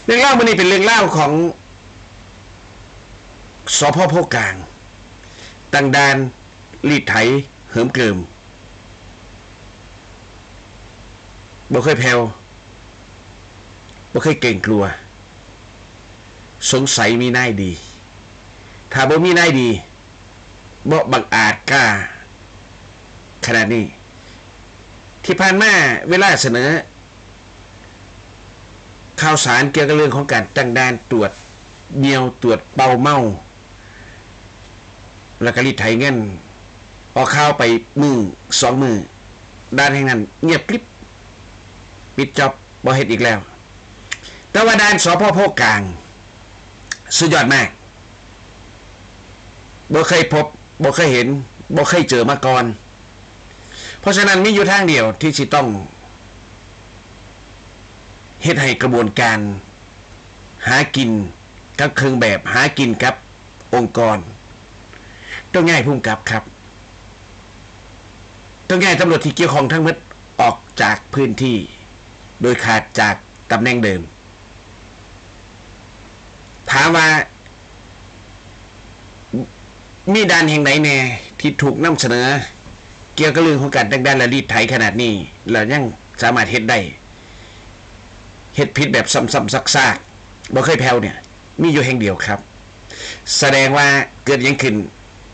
เรื่องเล่ามันนี่เป็นเรื่องเล่าของสพโพกลางตั้งด่านรีดไถเหิมเกริมบ่เคยแผ่วบ่เคยเก่งกลัวสงสัยมีนายดีถ้าบ่มีนายดีบ่บังอาจกล้าขนาดนี้ที่ผ่านมาเวลาเสนอข่าวสารเกี่ยวกับเรื่องของการตั้งด่านตรวจเมียวตรวจเป่าเมาแล้วก็รีดไถเงินออกข่าวไปมือ2 มือด้านแห่งนั้นเงียบกริบปิดจ็อบบ่เฮ็ดอีกแล้วแต่ว่าด้านสพโพกลางสุดยอดมากบ่เคยพบบ่เคยเห็นบ่เคยเจอมาก่อนเพราะฉะนั้นมีอยู่ทางเดียวที่สิต้องเฮ็ดให้กระบวนการหากินกับเครื่องแบบหากินกับองค์กรต้องง่ายพุ่งกลับครับต้องง่ายตำรวจที่เกี่ยวข้องทั้งหมดออกจากพื้นที่โดยขาดจากตำแหน่งเดิมถามว่ามีด้านแห่งไหนแน่ที่ถูกนำเสนอเกี่ยวกับเรื่องของการตั้งด่านและรีดไถขนาดนี้แล้วยังสามารถเฮ็ดได้เฮ็ดผิดแบบซ้ำๆซากๆบ่เคยแผ่วเนี่ยมีอยู่แห่งเดียวครับแสดงว่าเกิดยังขึ้น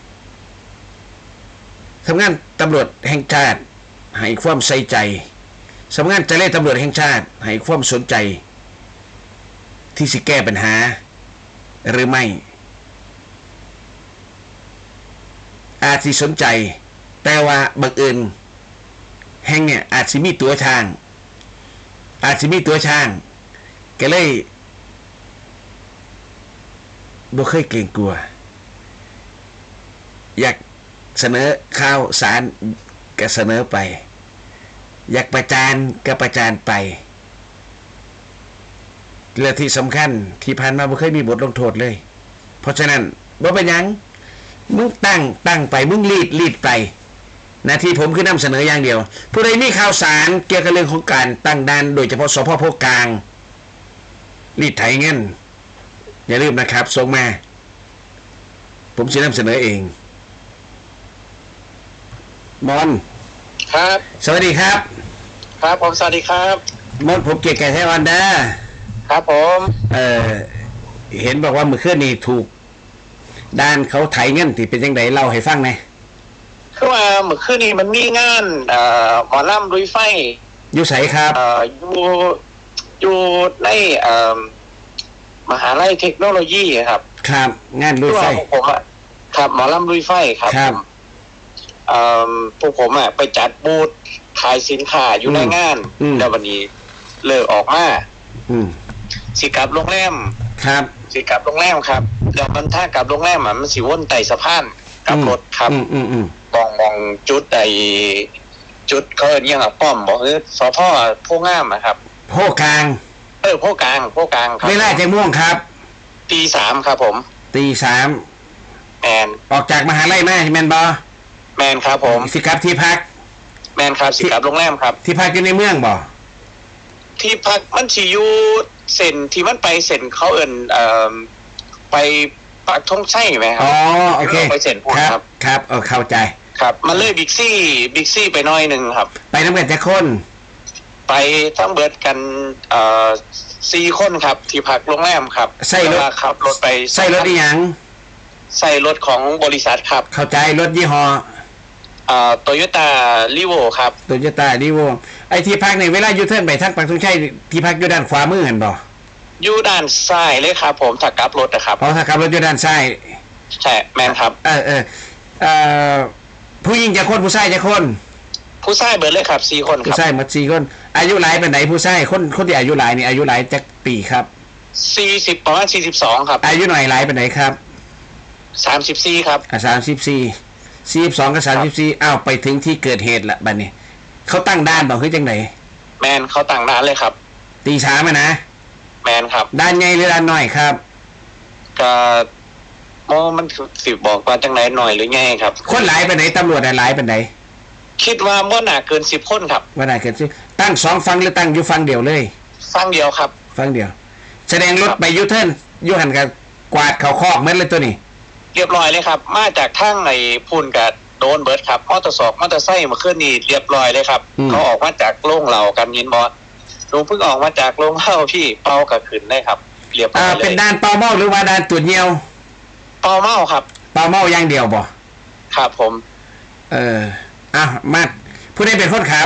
สำนักงานตำรวจแห่งชาติให้ความใส่ใจสำนักงานเจรตำรวจแห่งชาติให้ความสนใจที่สิแก้ปัญหาหรือไม่อาจสิสนใจแต่ว่าบังเอิญแห่งเนี่ยอาจสิมีตัวทางก็เลยบ่เคยเกรงกลัวอยากเสนอข่าวสารก็เสนอไปอยากประจานก็ประจานไปและที่สำคัญที่ผ่านมาบ่เคยมีบทลงโทษเลยเพราะฉะนั้นบ่เป็นหยังมึงตั้งไปมึงรีดไปหน้าที่ผมคือนำเสนออย่างเดียวผู้ใดมีข่าวสารเกี่ยวกับเรื่องของการตั้งด่านโดยเฉพาะสพโพกลางรีดไถเงินอย่าลืมนะครับส่งมาผมจะนำเสนอเองมอนครับสวัสดีครับครับผมสวัสดีครับมอนผมเกียรติแก่ไทยวันเด้อครับผมเห็นบอกว่าเมื่อคืนนี้ถูกด้านเขาไถเงินที่เป็นยังไงเล่าให้ฟังหน่อยคือว่าเมื่อคืนนี้มันมีงานหมอลำลุยไฟอยู่ไสครับอยู่ในมหาลัยเทคโนโลยีครับครับงานลุยไฟผมอ่ะครับหมอลำลุยไฟครับพวกผมอ่ะไปจัดบูธขายสินค้าอยู่ในงานแล้ววันนี้เลิกออกมาสิกลับโรงแรมครับสิกลับโรงแรมครับแล้วมันถ้ากลับโรงแรมอ่ะมันสิวนไต่สะพานกับรถครับมองจุดจุดเขาเรียกว่าป้อมบอกสพโพงามครับโพกลางโพกลางครับเวลาจะม่วงครับตี 3ครับผมตี 3 แมนออกจากมหาลัยมาแมนบอแมนครับผมสิครับที่พักแมนครับสิครับโรงแรมครับที่พักอยู่ในเมืองบอที่พักมันสิอยู่เส้นที่มันไปเส้นเขาไปปักธงชัยไหมครับอ๋อโอเคไปเส้นครับเข้าใจครับมันเลยบิ๊กซี่ไปน้อยนึงครับไปน้ำเบิดแต่คนไปทั้งเบิดกัน4 คนครับที่พักโรงแรมครับใส่รถขับรถไปใส่รถอีหยังใส่รถของบริษัทครับเข้าใจรถยี่ห้อ Toyota Rivo ครับ Toyota Rivo ไอ้ที่พักในเวลายูเทิร์นไปทางปักธงชัยที่พักอยู่ด้านขวามือเห็นบ่อยู่ด้านซ้ายเลยครับผมถ้ากลับรถนะครับเพราะถ้ากลับรถอยู่ด้านซ้ายใช่แม่นครับผู้หญิงจะคนผู้ชายจะคนผู้ชายเบิดเลยครับ4 คนครับผู้ชายหมด4 คนอายุหลายปานไหนผู้ชายคนที่อายุหลายนี่อายุหลายจักปีครับ 40ประมาณ42ครับอายุหน่อยหลายปานไหนครับ 34ครับ 42กับ34อ้าวไปถึงที่เกิดเหตุละบัดนี้เขาตั้งด่านบ่คือจังได๋แม่นเขาตั้งด่านเลยครับตี 3อ่ะนะแม่นครับด่านใหญ่หรือด่านน้อยครับก็มันสิบอกว่าจังได๋น้อยหรือใหญ่ครับคนหลายปานไหนตำรวจหลายปานไหนคิดว่าบ่น่าเกิน10 คนครับบ่น่าเกิน10ตั้ง2ฝั่งหรือตั้งอยู่ฝั่งเดียวเลยฝั่งเดียวครับฝั่งเดียวแสดงรถไปยูเทิร์นยูหันกับกวาดเขาคอกเม็ดเลยตัวนี้เรียบร้อยเลยครับมาจากทางไอ้พุ่นกับโดนเบิร์ดครับมอเตอร์ไซค์มาขึ้นนี่เรียบร้อยเลยครับเขาออกมาจากโรงเหล่ากันยินบอสลุงเพิ่งออกมาจากโรงเหล้าพี่เป่ากับขืนได้ครับเรียบร้อยเลยเป็นด่านเป่าเมาหรือว่าด่านตรวจเยี่ยวเป่าเมาครับเป่าเมาอย่างเดียวบ่ครับผมมาผู้ใดเป็นคนขับ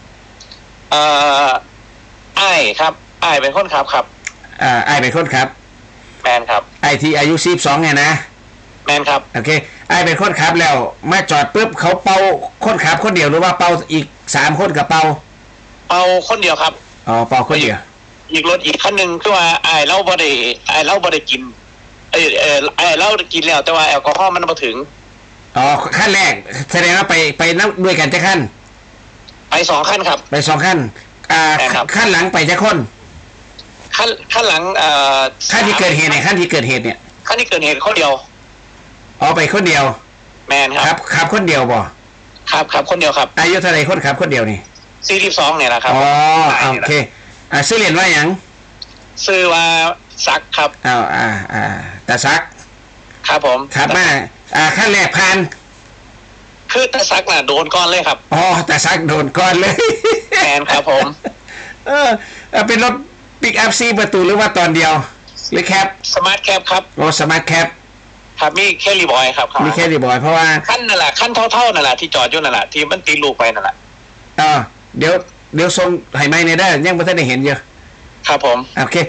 อ้ายครับอ้ายเป็นคนขับครับอ้ายเป็นคนขับแมนครับไอที่อายุ12ไงนะแมนครับโอเคไอ้เป็นคนขับแล้วมาจอดปุ๊บเขาเป่าคนขับคนเดียวหรือว่าเป่าอีก3คนกับเป่าคนเดียวครับเป่าคนเดียวอีกรถอีกคันหนึ่งคือว่าไอ้เล่าบ่ได้กินไอ้เล่ากินแล้วแต่ว่าแอลกอฮอล์มันมาถึงขั้นแรกแสดงว่าไปนับด้วยกันจะขั้นไป2ขั้นครับไป2ขั้นขั้นหลังไปจะคนขั้นหลังขั้นที่เกิดเหตุเนี่ยขั้นที่เกิดเหตุเนี่ยขั้นที่เกิดเหตุคนเดียวไปคนเดียวแมนครับขับคนเดียวบ่ครับคนเดียวครับอายุเท่าไหร่คนขับคนเดียวนี่ 42เนี่ยแหละครับโอเคชื่อเรียนว่าอย่างชื่อว่าซักครับตาซักครับผมครับมาขั้นแรกผ่านคือตาซักน่ะโดนก้อนเลยครับตาซักโดนก้อนเลยแมนครับผมเป็นรถปิกอัพ4ประตูหรือว่าตอนเดียวหรือแคปสมาร์ทแคปครับสมาร์ทแคปครับมีแคลรี่บอยครับมีแคลรี่บอยเพราะว่าขั้นนั่นแหละขั้นเท่านั่นแหละที่จอดอยู่นั่นแหละที่มันตีลูกไปนั่นแหละเดี๋ยวส่งให้ไม้ในได้ยังไม่ทันได้เห็นเยอะครับผมโอเค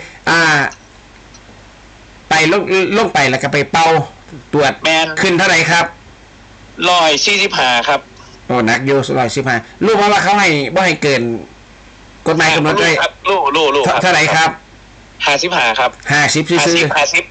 ไปลงไปแล้วก็ไปเป่าตรวจแมนขึ้นเท่าไหร่ครับ 145ครับหนักอยู่145รู้ว่าเขาให้บ่ให้เกินกฎหมายกำหนดเลยรู้เท่าไหร่ครับ 55ครับ 50ซื้อ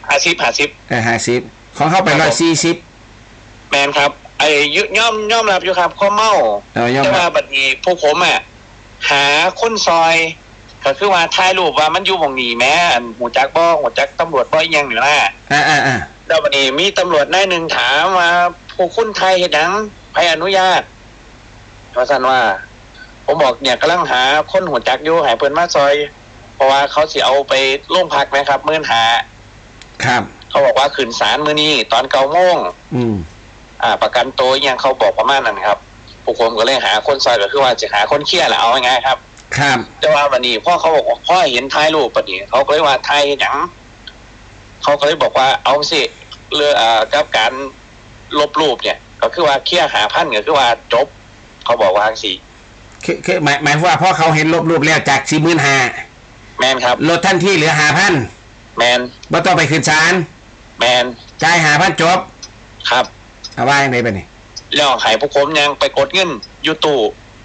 50ของเข้าไป140 แมนครับไอ้ย่อมรับอยู่ครับข้อเมาแต่ว่าบัดนี้พวกผมหาคนซอยก็คือว่าถ่ายรูปว่ามันอยู่หม่องนี้แม้หูจักตำรวจบ่ยังอยู่นะแล้วบัดนี้มีตำรวจนายนึงถามว่าพวกคุณไทยเฮ็ดหยังใครอนุญาตว่าซั่นว่าผมบอกเนี่ยกำลังหาคนหูจักอยู่ให้เพิ่นมาซอยเพราะว่าเขาสิเอาไปโรงพักมั้ยครับ15,000 ครับเขาบอกว่าขึ้นศาลมื้อนี้ตอน 9:00 นประกันตัวยังเขาบอกประมาณนั้นครับพวกผมก็เลยหาคนซอยก็คือว่าจะหาคนเคลียร์แหละเอาง่ายๆครับครับแต่ว่าวันนี้พ่อเขาบอกพ่อเห็นถ่ายรูปปะนี่เขาก็เลยว่าถ่ายหยังเขาก็เลยบอกว่าเอาสิเรื่องกับการลบรูปเนี่ยก็คือว่าเคลียร์5,000ก็คือว่าจบเขาบอกว่าจังซี่คือหมายว่าพ่อเขาเห็นลบรูปแล้วจาก 45,000 แมนครับลดทันทีเหลือ 5,000 แมนบ่ต้องไปขึ้นศาลแมนจ่าย 5,000 จบครับว่าจังได๋บัดนี้แล้วให้พวกผมยังไปกดเงินอยู่ตู้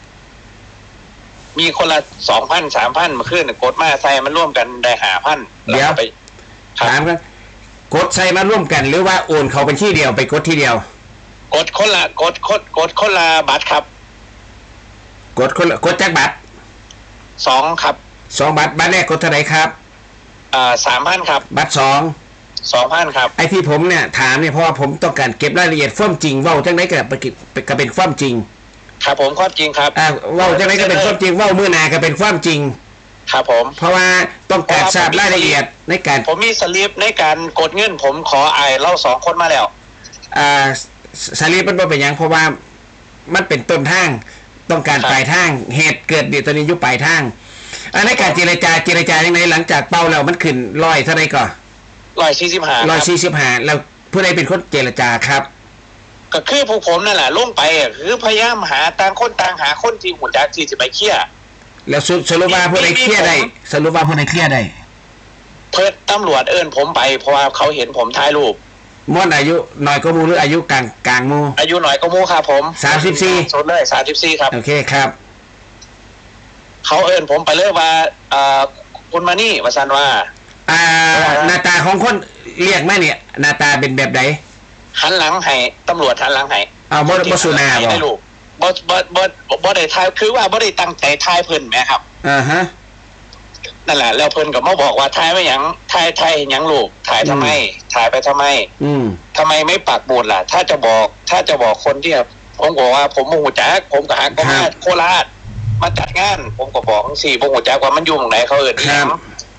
มีคนละ 2,000 3,000 มาขึ้นกดมาใส่มันร่วมกันได้ 5,000 เดี๋ยวไปถามกันกดใส่มาร่วมกันหรือว่าโอนเข้าบัญชีเดียวไปกดทีเดียวกดคนละคนละบัตรครับกดจักบัตร 2ครับ 2บัตรแรกกดเท่าไหร่ครับ 3,000 ครับบัตร 2,000 ครับไอ้ที่ผมเนี่ยถามเนี่ยเพราะว่าผมต้องการเก็บรายละเอียดความจริงเว้าจังได๋ก็เป็นความจริงครับผมความจริงครับเว้าจังได๋ก็เป็นความจริงเว้ามื้อหน้าก็เป็นความจริงครับผมเพราะว่าต้องการทราบรายละเอียดในการผมมีสลิปในการกดเงินผมขอเล่า2คนมาแล้วสลิปมันบ่เป็นหยังเพราะว่ามันเป็นต้นทางต้องการปลายทางเหตุเกิดตอนนี้อยู่ปลายทางในการเจรจาจังได๋หลังจากเป่าแล้วมันขึ้น100เท่าใดก่อน145แล้วผู้ใดเป็นคนเจรจาครับก็คือพวกผมนั่นแหละลงไปคือพยายามหาต่างคนต่างหาคนที่หูจักที่จะไปเคลียร์แล้วสรุปว่าผู้ใดเคลียร์ได้เพิ่นตำรวจผมไปเพราะว่าเขาเห็นผมถ่ายรูปม่วนอายุน้อยกว่าหมู่หรืออายุกลางหมู่อายุน้อยกว่าหมู่ครับผม 34 สุดเลย34ครับโอเคครับเขาผมไปเลยว่าคุณมานี่ว่าซั่นว่าหน้าตาของคนเรียกมาเนี่ยหน้าตาเป็นแบบใดหันหลังให้ตำรวจหันหลังให้บ่สุนาบ่ได้ถ่ายคือว่าบ่ได้ตั้งใจถ่ายเพิ่นแหมครับนั่นแหละแล้วเพิ่นก็มาบอกว่าถ่ายไว้หยังถ่ายหยังลูกถ่ายทำไมถ่ายไปทำไมทำไมไม่ปักหมุดล่ะถ้าจะบอกคนที่ผมบอกว่าผมบ่ฮู้จักผมก็หาก็มาโคราชมาจัดงานผมก็บอกจังซี่บ่ฮู้จักว่ามันอยู่ตรงไหนเขาอีหยัง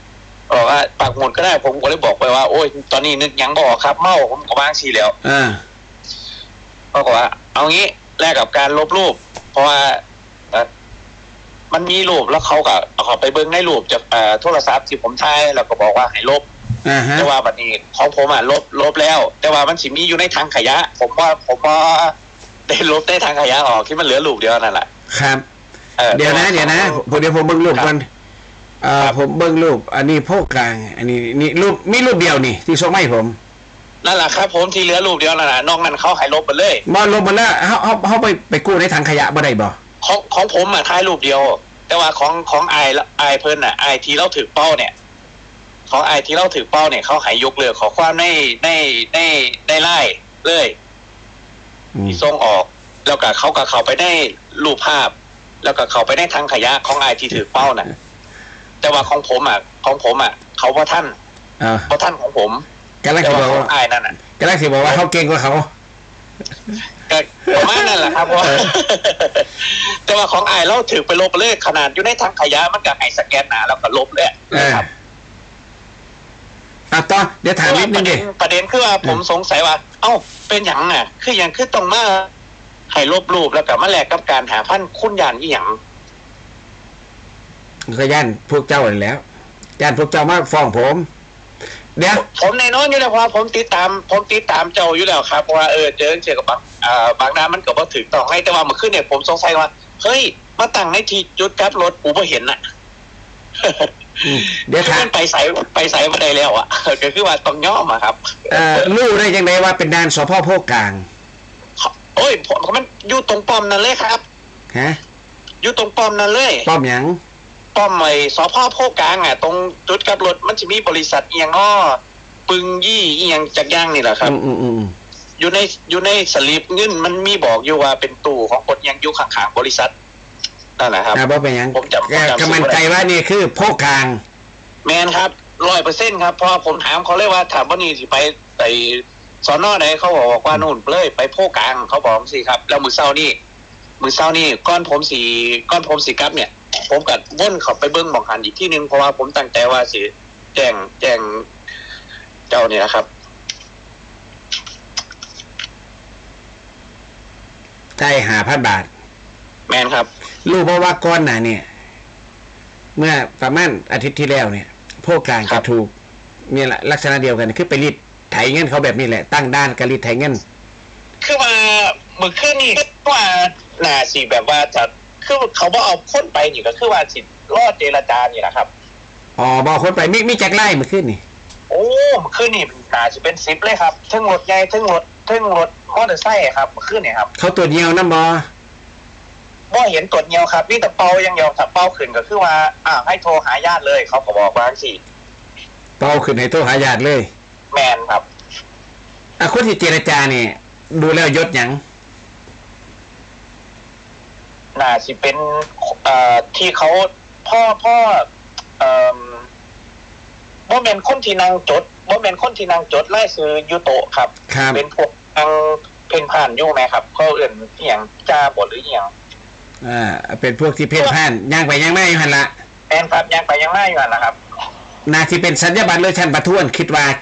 บอกว่าปักหมุดก็ได้ผมก็เลยบอกไปว่าโอ้ยตอนนี้นึกยังบอกครับเมาผมก็วางซีแล้วก็บอกว่าเอางี้แลกกับการลบรูปเพราะว่ามันมีรูปแล้วเขาก็เอาไปเบิ้งในรูปจากโทรศัพท์ที่ผมถ่ายแล้วก็บอกว่าให้ลบแต่ว่าบัดนี้ของผมลบแล้วแต่ว่ามันสิมีอยู่ในถังขยะผมว่าได้ลบได้ถังขยะออกที่มันเหลือรูปเดียวนั่นแหละครับเดี๋ยวนะเดี๋ยวผมเบิ้งรูปก่อนผมเบิ้งรูปอันนี้โพกกลางอันนี้นี่รูปมีรูปเดียวนี่ที่ส่งมาให้ผมนั่นแหละครับผมที่เหลือรูปเดียวนั่นแหละนอกนั้นเขาให้ลบไปเลยบ่ลบไปแล้วเขาไปกู้ในถังขยะบ่ได้บ่ของผมถ่ายรูปเดียวแต่ว่าของไอเพิ่นไอที่เราถือเป้าเนี่ยของไอที่เราถือเป้าเนี่ยเขาให้ยกเลิกขอความในไล่เลยส่งออกแล้วก็เขาไปได้รูปภาพแล้วก็เขาไปได้ถังขยะของไอที่ถือเป้าน่ะแต่ว่าของผมเขาว่าท่านของผมกำลังจะบอกว่าไอ้นั่นน่ะกำลังจะบอกว่าเขาเก่งกว่าเขาก็ประมาณนั่นแหละครับว่าแต่ว่าของไอ้เราถือไปลบเลยขนาดอยู่ในถังขยะมันก็ให้สแกนหนาแล้วก็ลบเลยนะครับต่อเดี๋ยวถามนิดนึงดิประเด็นคือว่าผมสงสัยว่าเอ้าเป็นอย่างน่ะคืออย่างคือตรงมาให้ลบรูปแล้วก็มาแลกกับการหาพันคุณยานอีหยังก็ย่านพวกเจ้าเลยแล้วย่านพวกเจ้ามาฟ้องผมเดี๋ยวผมในน้อยอยู่แล้วเพราะผมติดตามเจ้าอยู่แล้วครับเพราะว่าเจอกับบางน้ำมันก็บ่ถูกต้องให้แต่ว่าเมื่อคืนเนี่ยผมสงสัยว่าเฮ้ยมาตั้งในที่จุดกลับรถกูบ่เห็นน่ะเดี๋ยวมันไปใส่มาได้แล้วอ่ะก็คือว่าต้องย่อมาครับรู้ได้ยังไงว่าเป็นด่านสพ.โพกลางโอ้ยมันอยู่ตรงป้อมนั่นเลยครับฮะอยู่ตรงป้อมนั่นเลยป้อมหยังป้อมไอ้สพ.โพกลางตรงจุดกลับรถมันจะมีบริษัทอีหยังอ้อปึงยี่อีหยังจักอย่างนี่แหละครับอยู่ในสลิปเงินมันมีบอกอยู่ว่าเป็นตู้ของคนยังอยู่ข้างๆบริษัทนั่นแหละครับบ่เป็นหยังผมจำกำมันใจว่านี่คือโพกลางแมนครับ 100% ครับเพราะผมถามเขาเลยว่าถามว่านี่สิไปสน.ไหนเขาบอกว่านู่นเลยไปโพกลางเขาบอกสิครับแล้วมื้อเช้านี่ก้อนผมสีกลับเนี่ยผมกัดว่นเขาไปเบิ้งมองหันอีกที่นึงเพราะว่าผมตั้งใจว่าสิแจ้งเจ้าเนี่ยนะครับได้5,000 บาทแมนครับรู้เพราะว่าก้อนน่ะเนี่ยเมื่อประมาณอาทิตย์ที่แล้วเนี่ยพวกกลางก็ถูกมีลักษณะเดียวกันคือไปรีดไถเงินเขาแบบนี้แหละตั้งด้านการรีดไถเงินคือว่าเมื่อคืนนี่ว่าน่าสิแบบว่าจะคือเขาบอกเอาคนไปนี่ก็คือว่าสิรอดเจรจานี่แหละครับบอกคนไปมีแจ็คไล่มาขึ้นนี่โอ้มาขึ้นนี่น่าจะเป็น10เลยครับทั้งรถใหญ่ทั้งรถมอเตอร์ไซค์ครับมาขึ้นนี่ครับเขาตัวเดียวนะบ่เห็นตัวเดียวครับนี่แต่เป่ายังเดียวถ้าเป่าขึ้นก็คือว่าให้โทรหาญาติเลยเขาก็บอกว่าสิเป่าขึ้นให้โทรหาญาติเลยแมนครับคนที่เจรจานี่ดูแล้วยศหยังน่าสิเป็นที่เขาพ่อบ่แม่นคนที่นางจดไล่ซื้อยูโตะครับเป็นพวกทางเพ่นผ่านอยู่ไหมครับเขาเอื่นอีหยังจ้าบ่หรืออีหยังเป็นพวกที่เพ่นผ่านย่างไปย่างมาอยู่หั่นล่ะแม่นครับย่างไปย่างมาอยู่หั่นล่ะครับน่าสิเป็นสัญญาบัตรเลยชั้นประท้วงคิดว่า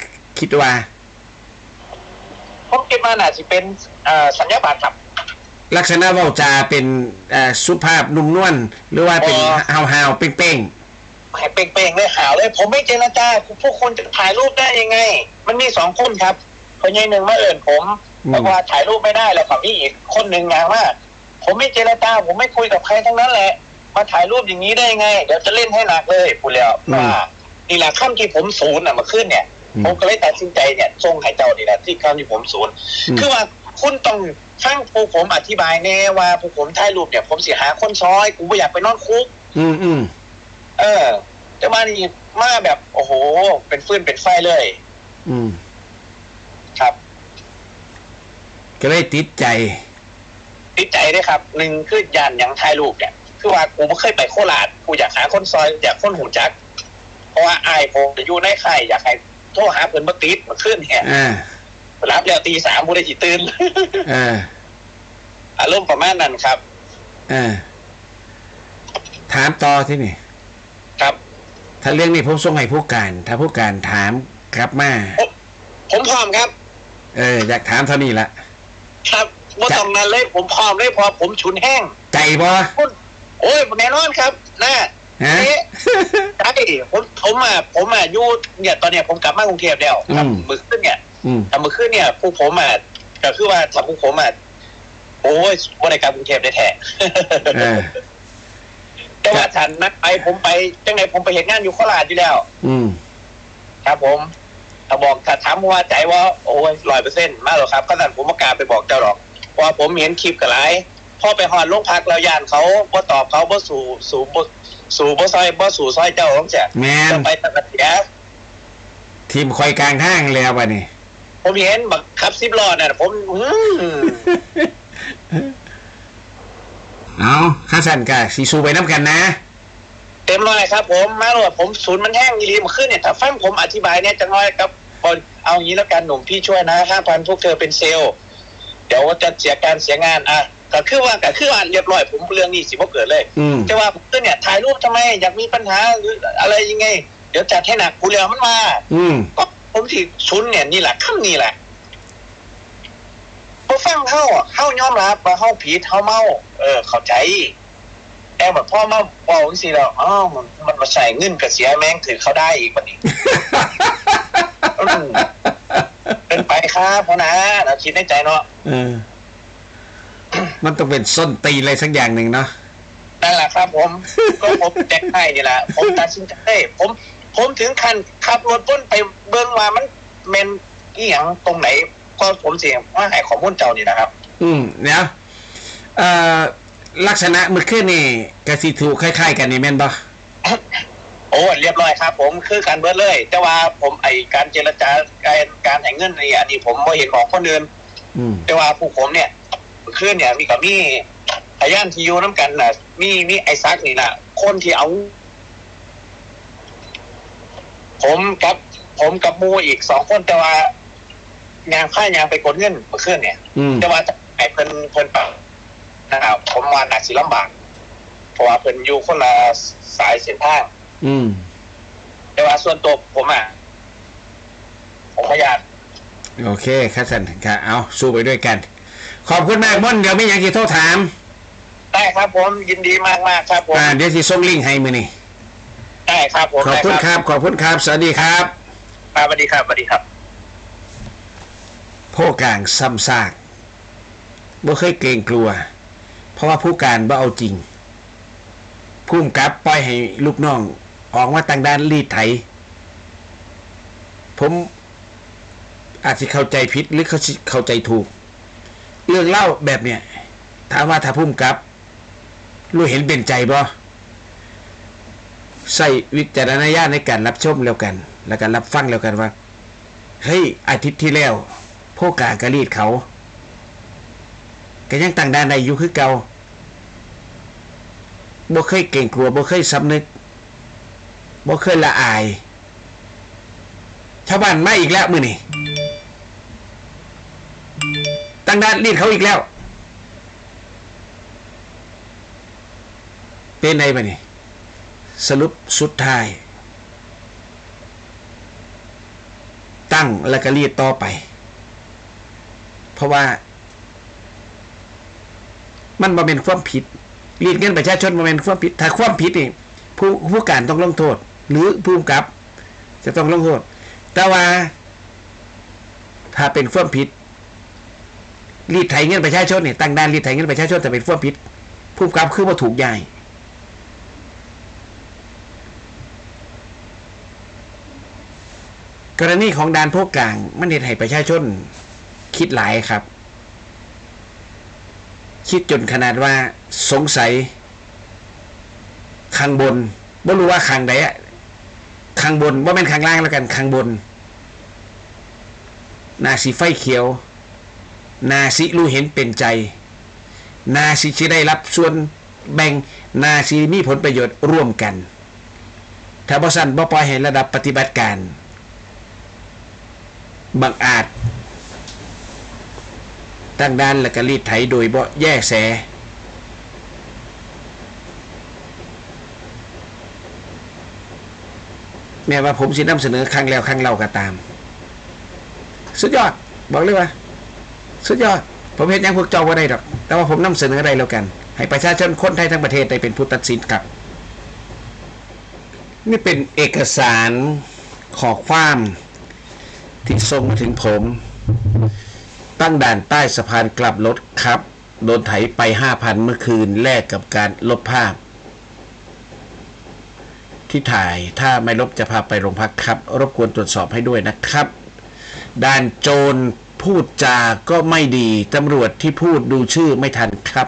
ผมคิดว่าน่าสิเป็นสัญญาบัตรครับลักษณะเว้าจาเป็นสุภาพนุ่มนวลหรือว่าเป็นหาวๆเป้งๆให้เป้งๆเลยหาวเลยผมไม่เจรจาพวกคนจะถ่ายรูปได้ยังไงมันมี2คนครับคนใหญ่นึงมาเอิ้นผมบอกว่าถ่ายรูปไม่ได้แล้วก็มีอีกคนนึงอย่างว่าผมไม่เจรจาผมไม่คุยกับใครทั้งนั้นแหละมาถ่ายรูปอย่างนี้ได้ยังไงเดี๋ยวจะเล่นให้หนักเลยพูดแล้วนี่แหละขั้นที่ผมศูนย์มาขึ้นเนี่ยผมก็เลยตัดสินใจเนี่ยส่งให้เจ้านี่แหละที่ขั้นที่ผมศูนย์คือว่าคุณต้องฟังผู้ผมอธิบายแน่ว่าผู้ผมถ่ายรูปเนี่ยผมสิหาคนซ้อยกูไม่อยากไปนอนคุกจะมานี่มาแบบโอ้โหเป็นฟืนเป็นไฟเลยครับก็เลยติดใจด้วยครับ1คือยานยังถ่ายรูปเนี่ยคือว่ากูไม่เคยไปโคราชกูอยากหาคนซอยอยากคนหูจักเพราะว่าอายผมอยู่ในค่ายอยากให้โทรหาเพิ่นมาติดมาขึ้นเนี่ยรับแล้วตี3ผู้ได้สิตื่นอารมณ์ประมาณนั้นครับถามต่อที่นี่ครับถ้าเรื่องนี้ผมส่งให้ผู้การถ้าผู้การถามกลับมาผมพร้อมครับอยากถามเท่านี้ละครับว่าตรงนั้นเลยผมพร้อมเลยพอผมฉุนแห้งใจบ่โอ้ยแน่นอนครับนะใช่ผมอยู่เนี่ยตอนเนี้ยผมกลับมากรุงเทพแล้วมือขึ้นเนี่ยแต่มือขึ้นเนี่ยผู้ผมก็คือว่าทำผู้ผมโอ้ยว่าในการกรุงเทพได้แท้แต่ว่าฉันนัดไปผมไปจังไหนผมไปเห็นงานอยู่โคราชอยู่แล้วครับผมถ้าถามว่าใจว่าโอ้ย100%มากหรอครับก็นั่นผมประกาศไปบอกเจ้าหรอกเพราะผมเห็นคลิปกับไลฟ์พอไปหอดโรงพักเราย่านเขาบ่ตอบเขาบ่สู่บ่ซอยเจ้าของเจ้าจะไปตะกัดเสียทีมคอยกลางห้างแล้ววะนี่ผมเห็นบักขับ10 ล้อน่ะผมเอาข้าสั่นกะสีสูไปน้ำกันนะเต็มร้อยครับผมมาโหลดผมศูนย์มันแห้งยีรีมาขึ้นเนี่ยถ้าฟังผมอธิบายเนี่ยจะน้อยครับเอางี้แล้วกันหนุ่มพี่ช่วยนะ 5,000 พวกเธอเป็นเซลล์เดี๋ยวจะเสียการเสียงานก็คือว่าเรียบร้อยผมเรื่องนี้สิบ่เกิดเลยแต่ว่าเพื่อนเนี่ยถ่ายรูปทำไมอยากมีปัญหาหรืออะไรยังไงเดี๋ยวจัดให้หนักกูเรียมันมาก็ผมที่ชุนเนี่ยนี่แหละคำนี้แหละพอฟังเข้ายอมรับว่าเข้าผิดเข้าเมาเข้าใจแต่แบบพ่อมาบอกสิแล้วมันมาใส่เงินกับเสียแม่งถือเขาได้อีกวันนี้เป็นไปครับเพราะนะเราคิดในใจเนาะมันต้องเป็นส้นตีอะไรสักอย่างหนึ่งเนาะนั่นแหละครับผมก็ผมแจ้งให้นี่แหละผมตัดสินใจผมถึงขั้นขับรถพ้นไปเบื้องมามันเมนที่อย่างตรงไหนก็ผมเสียว่าหายข้อมูลเจ้านี่นะครับเนี่ยลักษณะมือขึ้นนี่กระสีถูกคล้ายๆกันนี่แม่นบ่โอ้เรียบร้อยครับผมคือการเบิดเลยแต่ว่าผมการเจรจาการให้เงินนี่อันนี้ผมไม่เห็นของคนอื่นแต่ว่าผู้ผมเนี่ยขึ้นเนี่ยมีพยานที่อยู่น้ำกันน่ะมีไอ้ซักนี่นะคนที่เอาผมกับมูอีก2 คนแต่ว่างานค่ายางไปกดเงินเมื่อคืนเนี่ยแต่ว่าไอ้เพิ่นปะนะครับผมว่าหนักสิลำบากเพราะว่าเพิ่นอยู่คนละสายเส้นทางแต่ว่าส่วนตัวผมผมพยายามโอเคครับสันค่ะเอาสู้ไปด้วยกันขอบคุณมากม่อนเดี๋ยวไม่อยากจะโทษถามได้ครับผมยินดีมากครับผมเดี๋ยวจะส่งลิงก์ให้มือนี่ได้ครับผมขอบคุณครับขอบคุณครับสวัสดีครับสวัสดีครับผู้การซ้ำซากบ่เคยเกรงกลัวเพราะว่าผู้การบ่เอาจริงพุ่มกับปล่อยให้ลูกน้องออกมาต่างด้านรีดไถผมอาจจะเข้าใจผิดหรือเข้าใจถูกเรื่องเล่าแบบเนี้ยถามว่าถ้าพุ่มกับรู้เห็นเป็นใจบ่ใส่วิจารณญาณในการรับชมแล้วกันและการรับฟังแล้วกันว่าเฮ้ยอาทิตย์ที่แล้วผู้การกระรีดเขาก็ยังต่างด้านใดอยู่คือเก่าบ่เคยเก่งกลัวบ่เคยสำนึกบ่เคยละอายชาวบ้านมาอีกแล้วมื้อนี้ต่างด้านรีดเขาอีกแล้วเป็นไงบ่นี่สรุปสุดท้ายตั้งแล้วก็รีดต่อไปเพราะว่ามันบ่เป็นความผิดรีดเงินประชาชนบ่เป็นความผิดถ้าความผิดนี่ผู้การต้องลงโทษหรือผู้กำกับจะต้องลงโทษแต่ว่าถ้าเป็นความผิดรีดไถเงินประชาชนนี่ตั้งด่านรีดไถเงินประชาชนแต่เป็นความผิดผู้กำกับคือบ่ถูกย้ายกรณีของด่านพวกกลางมันเฮ็ดให้ประชาชนคิดหลายครับคิดจนขนาดว่าสงสัยข้างบนไม่รู้ว่าข้างใดข้างบนว่าเป็นข้างล่างแล้วกันข้างบนนาสีไฟเขียวนาสีรู้เห็นเป็นใจนาสีจะได้รับส่วนแบ่งนาสีมีผลประโยชน์ร่วมกันถ้าบ่สั่นบ่ปล่อยให้ระดับปฏิบัติการบังอาจตั้งด้านและก็รีดไถโดยบ่แย่แสแม้ว่าผมสินำเสนอครั้งแล้วครั้งเล่าก็ตามสุดยอดบอกเลยว่าสุดยอดผมเห็นยังพวกเจ้าว่าได้หรอกแต่ว่าผมนำเสนอได้แล้วกันให้ประชาชนคนไทยทั้งประเทศได้เป็นผู้ตัดสินครับนี่เป็นเอกสารขอความที่ส่งมาถึงผมตั้งด่านใต้สะพานกลับรถครับโดนไถไป 5,000 เมื่อคืนแลกกับการลบภาพที่ถ่ายถ้าไม่ลบจะพาไปโรงพักครับรบกวนตรวจสอบให้ด้วยนะครับด่านโจรพูดจาก็ไม่ดีตำรวจที่พูดดูชื่อไม่ทันครับ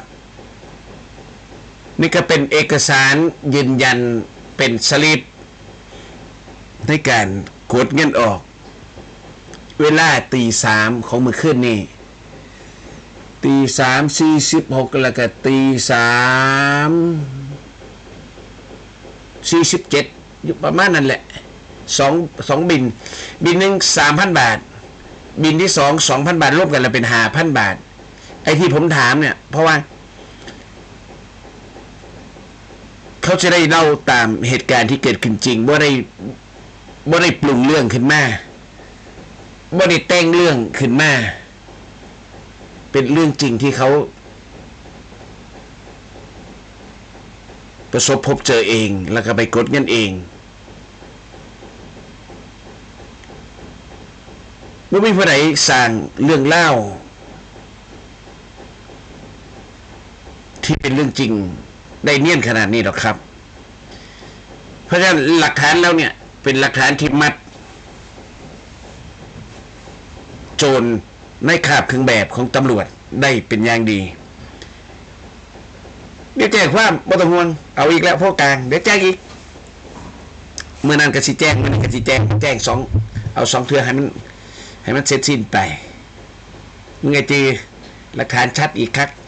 นี่ก็เป็นเอกสารยืนยันเป็นสลิปในการกดเงินออกเวลาตี 3ของเมื่อคืนนี้ตี 3:46แล้วก็ตี 3:47อยู่ประมาณนั้นแหละ2บินหนึ่ง 3,000 บาทบินที่2 2,000 บาทรวมกันแล้วเป็น 5,000 บาทไอ้ที่ผมถามเนี่ยเพราะว่าเขาจะได้เล่าตามเหตุการณ์ที่เกิดขึ้นจริงบ่ได้ปรุงเรื่องขึ้นมาบ่ได้แต่งเรื่องขึ้นมาเป็นเรื่องจริงที่เขาประสบพบเจอเองแล้วก็ไปกดเงินเองไม่มีผู้ใดสร้างเรื่องเล่าที่เป็นเรื่องจริงได้เนียนขนาดนี้หรอกครับเพราะฉะนั้นหลักฐานแล้วเนี่ยเป็นหลักฐานที่มัดโจรในคาบเครื่องแบบของตำรวจได้เป็นอย่างดีเดี๋ยวแจ้งความบ่ต้องห่วงเอาอีกแล้วพวกกลางเดี๋ยวแจ้งอีกเมื่อนั้นก็สิแจ้งเมื่อนั้นก็สิแจ้ง2เอา2เทื่อให้มันเสร็จสิ้นไปมึงไงจีหลักฐานชัดอีกครับ